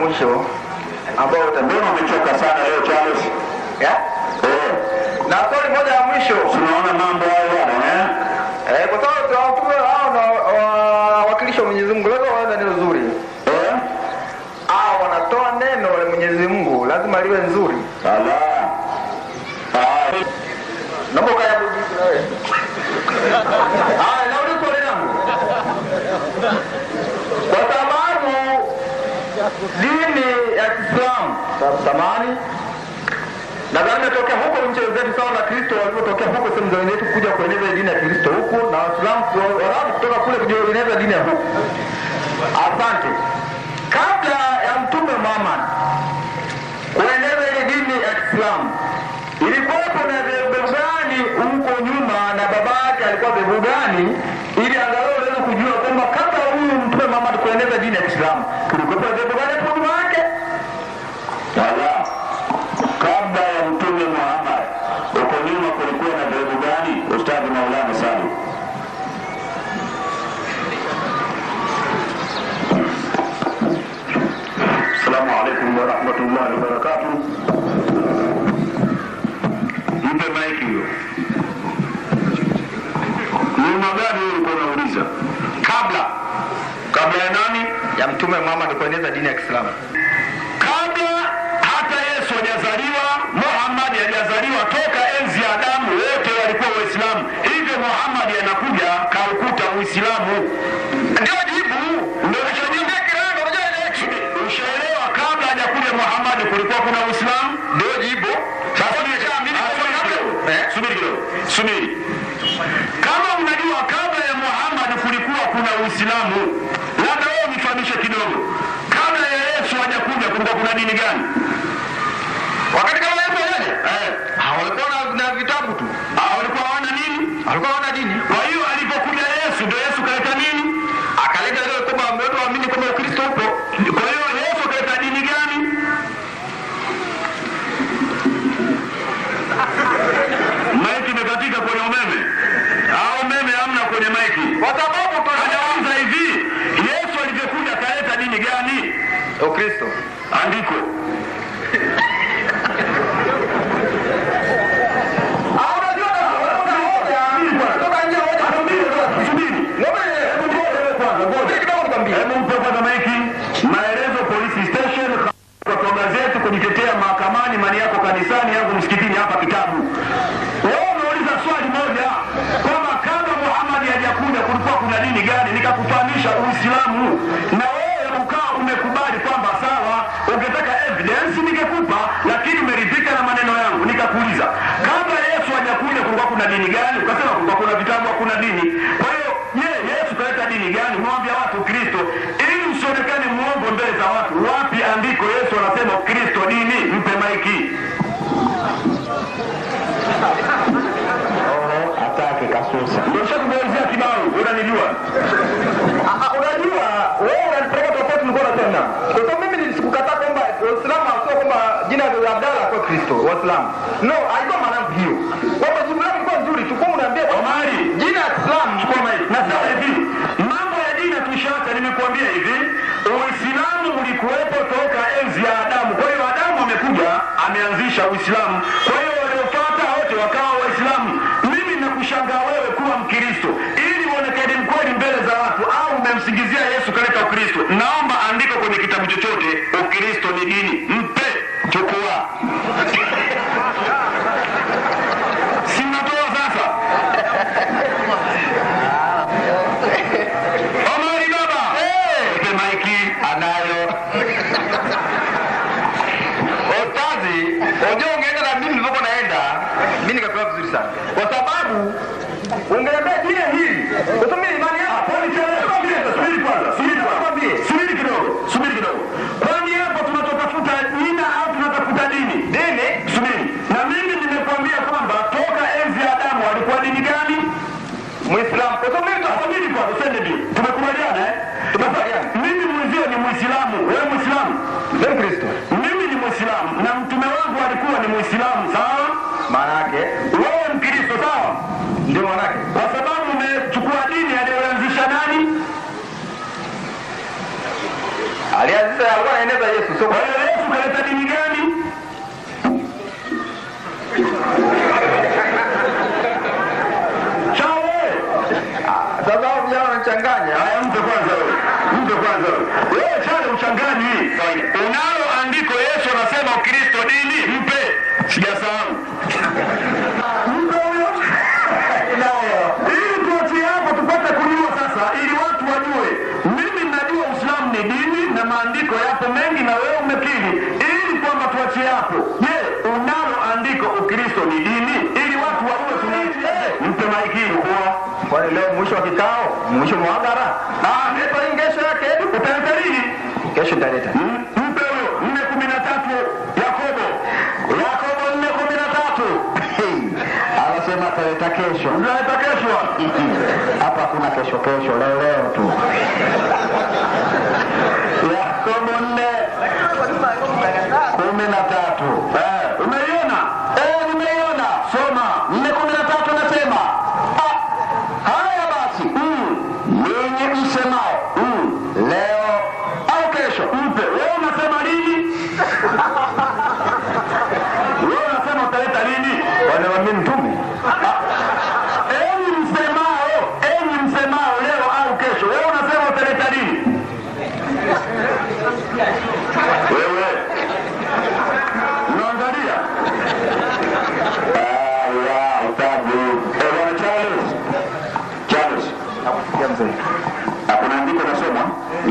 mwisho ambao mbona umechoka sana leo Charles? Na swali moja la mwisho. Tunaona mambo hayo kwa sababu watume hao na wakilisha Mwenyezi Mungu lazima wawe na neno zuri. Wanatoa neno la Mwenyezi Mungu lazima liwe nzuri. Naomba kaya buji na wewe. Na ulipo neno. Kwa sababu dini ya Kiislamu samani na gani natokea huko nchi zetu sawa na Kristo walipotokea huko sehemu za wenyewe kuja kueneza dini ya Kristo huko na Waislamu wao kutoka kule kueneza dini ya huko. Asante. Kabla ya Mtume Muhammad kueneza ile dini ya Kiislamu ilikuwepo na dhehebu gani huko nyuma na babake alikuwa dhehebu gani ili angalau leo kujua kwamba kabla huyu Mtume Muhammad kueneza dini ya Kiislamu kulikuwepo dhehebu gani hapo nyuma yake? Kabla ya Mtume Muhammad huko nyuma kulikuwa na dhehebu gani? Ustadhi Maulana Salu. Assalamu alaikum wa rahmatullahi wa barakatuh. Mpe maiki hiyo. Nyuma gani ulikuwa unauliza? Kabla ya nani? Ya Mtume Muhammad kueneza dini ya Kiislamu. Kabla hata Yesu hajazaliwa, Muhammad hajazaliwa, toka enzi ya Adamu wote walikuwa Waislamu. Hivyo Muhammad anakuja kaukuta Uislamu. Ndio jibu. Ndio nishajibu kirango unajua ile ushaelewa kabla hajakuja Muhammad kulikuwa kuna Uislamu? Ndio jibu. Sasa nimeshaamini subiri. Kama unajua kabla ya Muhammad kulikuwa kuna Uislamu, labda wewe nifahamishe kidogo. Kabla ya Yesu hajakuja kulikuwa kuna dini gani? Wakati kama Yesu hajaja? Walikuwa na vitabu tu. Walikuwa hawana nini? Walikuwa hawana dini. Kwa hiyo alipokuja Yesu ndio Yesu kaleta nini? Akaleta ile kwamba watu waamini kwamba Ukristo upo. Kwa hiyo Yesu kaleta dini gani? Maiki imekatika kwenye umeme. Umeme hamna kwenye maiki. Kwa sababu tunauliza hivi, Yesu alivyokuja kaleta dini gani? Ukristo. Andiko. Maelezo police station kwa gazeti kujitetea mahakamani, mali yako kanisani, yangu msikitini, hapa kitabu. Wewe unauliza swali moja kwamba kabla Muhammad hajakuja kulikuwa kuna dini gani? Nikakufahamisha Uislamu na wewe ukaa umekubali kwamba sawa, ungetaka evidence ningekupa, lakini umeridhika na maneno yangu. Nikakuuliza kabla Yesu hajakuja kulikuwa kuna dini gani? Ukasema kulikuwa kuna vitabu, hakuna dini. Kwa hiyo Yesu kaleta dini gani? Mwambie watu Kristo ili usionekane muongo mbele za watu. Wapi andiko Yesu anasema Kristo dini? Mpe maiki. Atake kasusa. Ndio shakuelezea kibao, unanijua. Unajua wewe unanipeleka tofauti nilikuwa nasema. Kwa sababu mimi sikukataa kwamba Uislamu sio kwamba jina la Abdalla kwa Kristo, Waislamu. No, haiko maana hiyo. Kwamba jina lako kwa nzuri, chukua unaambia Omari, jina la Islam chukua maiki. Na sasa hivi mambo ya dini tushaacha, nimekuambia hivi, Uislamu ulikuwepo toka enzi ya Adamu. Kwa hiyo Adamu amekuja ameanzisha Uislamu. Kwa hiyo waliofuata wote wakawa Waislamu. Mimi nakushangaa wewe kuwa Mkristo ili uonekane mkweli mbele za watu, au umemsingizia Yesu kaleta Ukristo. Naomba andiko kwenye kitabu chochote Ukristo ni dini. Mpe, chukua. Sinatoa sasa. Omari baba. Mpe maiki anayo. Otazi, unajua ungeenda na mimi nilipokuwa naenda, mimi nikakuwa vizuri sana. Kwa sababu ungeambia jina hili. Kwa sababu mimi imani yangu subiri kidogo. Kwani hapo tunatafuta jina au tunatafuta dini? Dini? Subiri. Na mimi nimekuambia kwamba toka enzi ya Adamu alikuwa dini gani? Muislamu. Kwa sababu mimi tuamini kwa usende ndio. Tumekubaliana Tumekubaliana. Mimi mwenzio ni Muislamu, wewe Muislamu. Wewe Kristo. Mimi ni Muislamu na mtume wangu alikuwa ni Muislamu, sawa? Maana yake wewe Mkristo, sawa? Ndio maana yake. Kwa sababu umechukua dini aliyoanzisha nani? Alianza alikuwa anaeneza Yesu. Sio Kwa hiyo Yesu kaleta dini gani? sasa hao vijana wanachanganya. Haya, mpe kwanza wewe. Mpe kwanza wewe. Wewe chale uchangani. Unalo andiko Yesu anasema Ukristo dini, mpe. Sijasahau. Mpe huyo. Ili tuachie hapo tupate kujua sasa, ili watu wajue. Mimi najua Uislamu ni dini na maandiko yapo mengi na wewe umekiri. Ili kwamba tuachie hapo. Je, unalo andiko Ukristo ni dini? Ili watu wajue tunaachia. Mpe maikini kwa. Kwa leo mwisho wa kikao, mwisho muhadhara. Nipo ingesho yake. Utaleta lini? Kesho nitaleta. Mpe huyo 4:13 Yakobo. Yakobo 4:13. Anasema ataleta kesho. Utaleta kesho. Hapa hakuna kesho, leo tu. Yakobo 4:13. Umeiona? Nimeiona. Soma. 4:13 nasema. Haya basi. Ninyi msemao. Leo au kesho. Mpe. Wewe unasema lini? Wewe unasema utaleta lini? Bwana mimi mtume. Enyi msemao leo au kesho. Wewe unasema utaleta lini? Wewe. Unaangalia? Utabu. Bwana Charles. Nakusikia mzee. Hakuna andiko nasoma?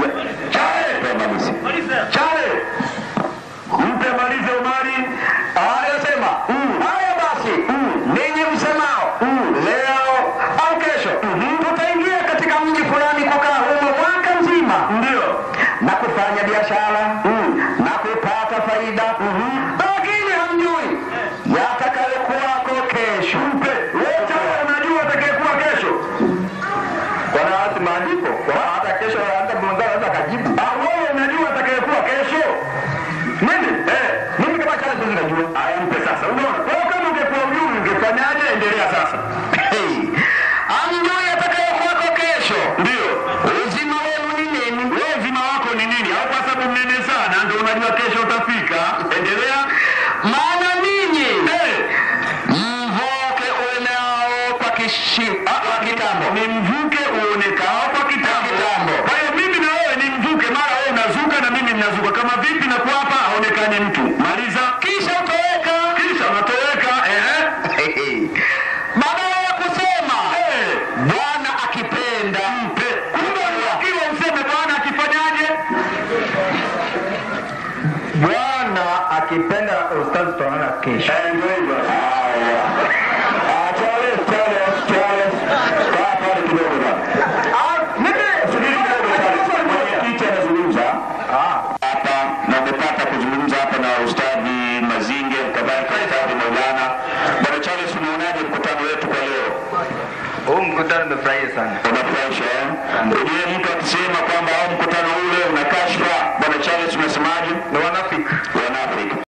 Chale. Mpe malize Omari. Anasema. Haya basi. Ninyi msemao. Leo au kesho. Tutaingia katika mji fulani kukaa humo mwaka mzima. Ndio. Na kufanya biashara. Na kupata faida. Lakini hamjui yatakayokuwako kesho. Mpe. Wewe Chale unajua atakayekuwa kesho? Kwa nini maandiko? Kwa hata kesho hata mwanzo anaweza kajibu. Wewe unajua atakayekuwa kesho? Mimi? Mimi kama Chale sisi najua. Haya, mpe sasa. Unaona? Kwa hiyo kama ungekuwa ujui ungefanyaje? Endelea sasa. Hamjui yatakayokuwako kesho. Ndio. Uzima wenu ni nini? Wewe uzima wako ni nini? Au kwa sababu mnene sana ndio unajua kesho utafika? Endelea. Maana ninyi mvuke uenao kwa kitambo. Ni mvuke uonekao kwa kitambo. Kwa hiyo mimi na wewe ni mvuke, mara wewe unazuka na mimi ninazuka. Kama vipi na kwa hapa haonekani mtu. Maliza. Kisha utoweka. Kisha unatoweka. Badala ya kusema Bwana akipenda. Mpe. Kumbe unakiwa useme Bwana akifanyaje? Bwana akipenda. Ustazi tutaonana kesho. Ndio hivyo. Charles. Kaa pale kidogo bwana. Hapa na umepata kuzungumza hapa na Ustadhi Mazinge, kadhalika Ustadhi Maulana. Bwana Charles, unaonaje mkutano wetu kwa leo? Huu mkutano nimefurahia sana. Unafurahisha eh? Je, mtu akisema kwamba mkutano ule una kashfa, Bwana Charles unasemaje? Ni wanafiki.